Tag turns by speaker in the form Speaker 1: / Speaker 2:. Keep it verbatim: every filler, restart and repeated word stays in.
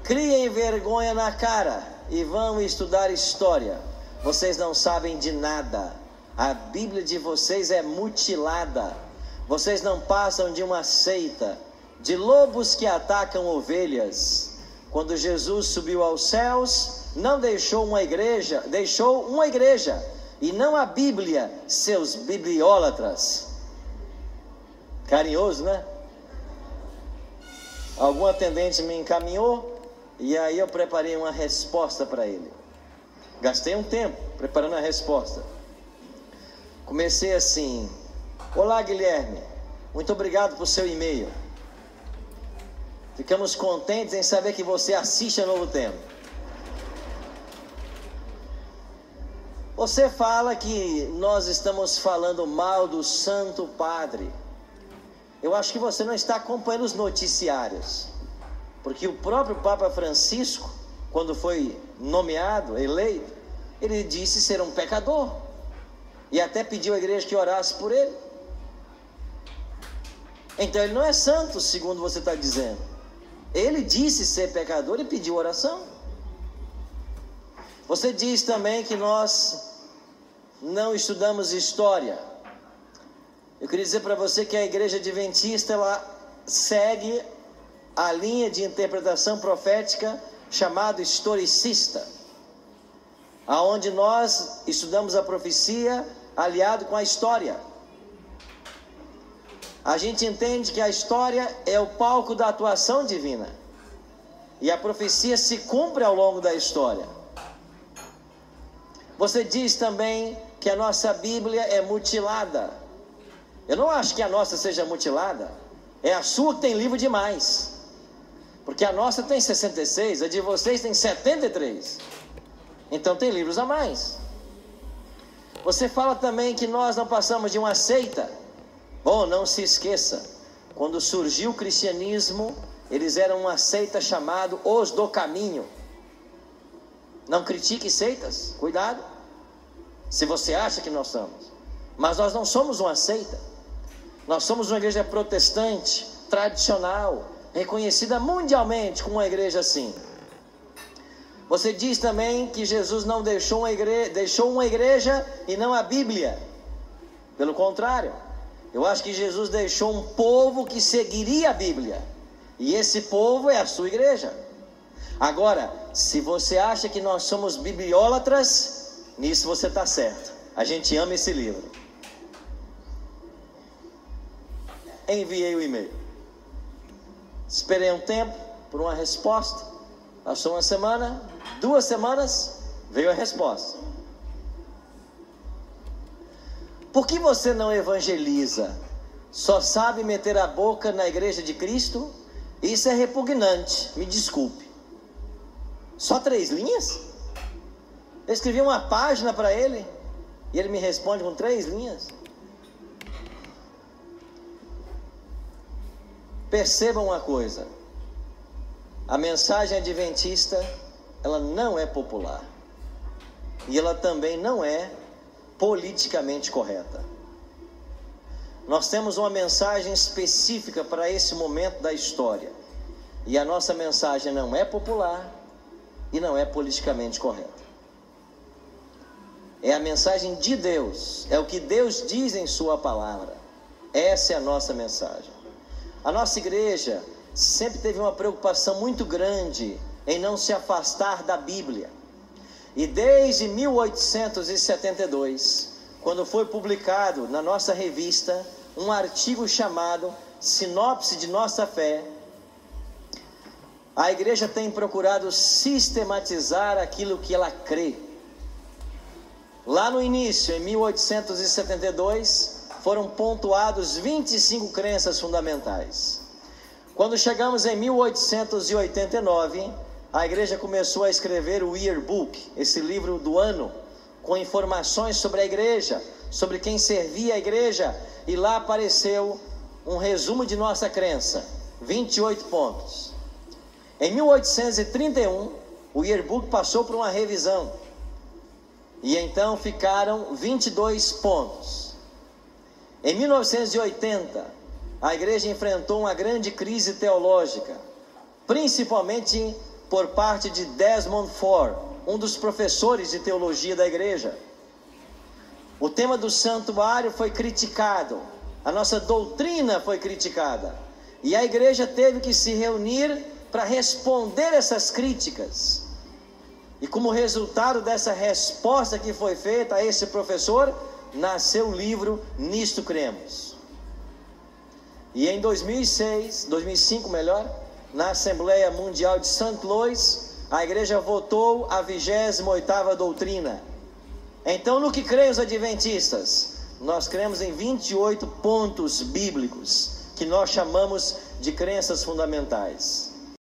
Speaker 1: criem vergonha na cara e vão estudar história. Vocês não sabem de nada. A Bíblia de vocês é mutilada. Vocês não passam de uma seita, de lobos que atacam ovelhas. Quando Jesus subiu aos céus, não deixou uma igreja, deixou uma igreja, e não a Bíblia, seus bibliólatras. Carinhoso, né? Algum atendente me encaminhou, e aí eu preparei uma resposta para ele. Gastei um tempo preparando a resposta. Comecei assim: olá, Guilherme, muito obrigado por seu e-mail. Ficamos contentes em saber que você assiste a Novo Tempo. Você fala que nós estamos falando mal do Santo Padre. Eu acho que você não está acompanhando os noticiários, porque o próprio Papa Francisco, quando foi nomeado, eleito, ele disse ser um pecador, e até pediu à igreja que orasse por ele. Então ele não é santo, segundo você está dizendo. Ele disse ser pecador e pediu oração. Você diz também que nós não estudamos história. Eu queria dizer para você que a igreja adventista, ela segue a linha de interpretação profética chamada historicista, aonde nós estudamos a profecia aliado com a história. A gente entende que a história é o palco da atuação divina, e a profecia se cumpre ao longo da história. Você diz também que a nossa Bíblia é mutilada. Eu não acho que a nossa seja mutilada. É a sua que tem livro demais, porque a nossa tem sessenta e seis, a de vocês tem setenta e três. Então tem livros a mais. Você fala também que nós não passamos de uma seita. Bom, não se esqueça, quando surgiu o cristianismo, eles eram uma seita chamada Os do Caminho. Não critique seitas, cuidado, se você acha que nós somos. Mas nós não somos uma seita. Nós somos uma igreja protestante, tradicional, reconhecida mundialmente como uma igreja assim. Você diz também que Jesus não deixou uma igreja, deixou uma igreja e não a Bíblia. Pelo contrário, eu acho que Jesus deixou um povo que seguiria a Bíblia, e esse povo é a sua igreja. Agora, se você acha que nós somos bibliólatras, nisso você está certo. A gente ama esse livro. Enviei o e-mail. Esperei um tempo por uma resposta. Passou uma semana, duas semanas, veio a resposta. Por que você não evangeliza? Só sabe meter a boca na igreja de Cristo? Isso é repugnante, me desculpe. Só três linhas? Eu escrevi uma página para ele e ele me responde com três linhas. Percebam uma coisa: a mensagem adventista, ela não é popular, e ela também não é politicamente correta. Nós temos uma mensagem específica para esse momento da história, e a nossa mensagem não é popular e não é politicamente correta. É a mensagem de Deus, é o que Deus diz em sua palavra. Essa é a nossa mensagem. A nossa igreja sempre teve uma preocupação muito grande em não se afastar da Bíblia. E desde mil oitocentos e setenta e dois, quando foi publicado na nossa revista um artigo chamado Sinopse de Nossa Fé, a igreja tem procurado sistematizar aquilo que ela crê. Lá no início, em mil oitocentos e setenta e dois, foram pontuados vinte e cinco crenças fundamentais. Quando chegamos em mil oitocentos e oitenta e nove, a igreja começou a escrever o Yearbook, esse livro do ano, com informações sobre a igreja, sobre quem servia a igreja, e lá apareceu um resumo de nossa crença, vinte e oito pontos. Em mil oitocentos e trinta e um, o Yearbook passou por uma revisão, e então ficaram vinte e dois pontos. Em mil novecentos e oitenta, a igreja enfrentou uma grande crise teológica, principalmente por parte de Desmond Ford, um dos professores de teologia da igreja. O tema do santuário foi criticado, a nossa doutrina foi criticada, e a igreja teve que se reunir para responder essas críticas. E como resultado dessa resposta que foi feita a esse professor, nasceu o livro Nisto Cremos. E em dois mil e seis, dois mil e cinco melhor, na Assembleia Mundial de Saint Louis, a igreja votou a vigésima oitava doutrina. Então, no que creem os adventistas? Nós cremos em vinte e oito pontos bíblicos, que nós chamamos de crenças fundamentais.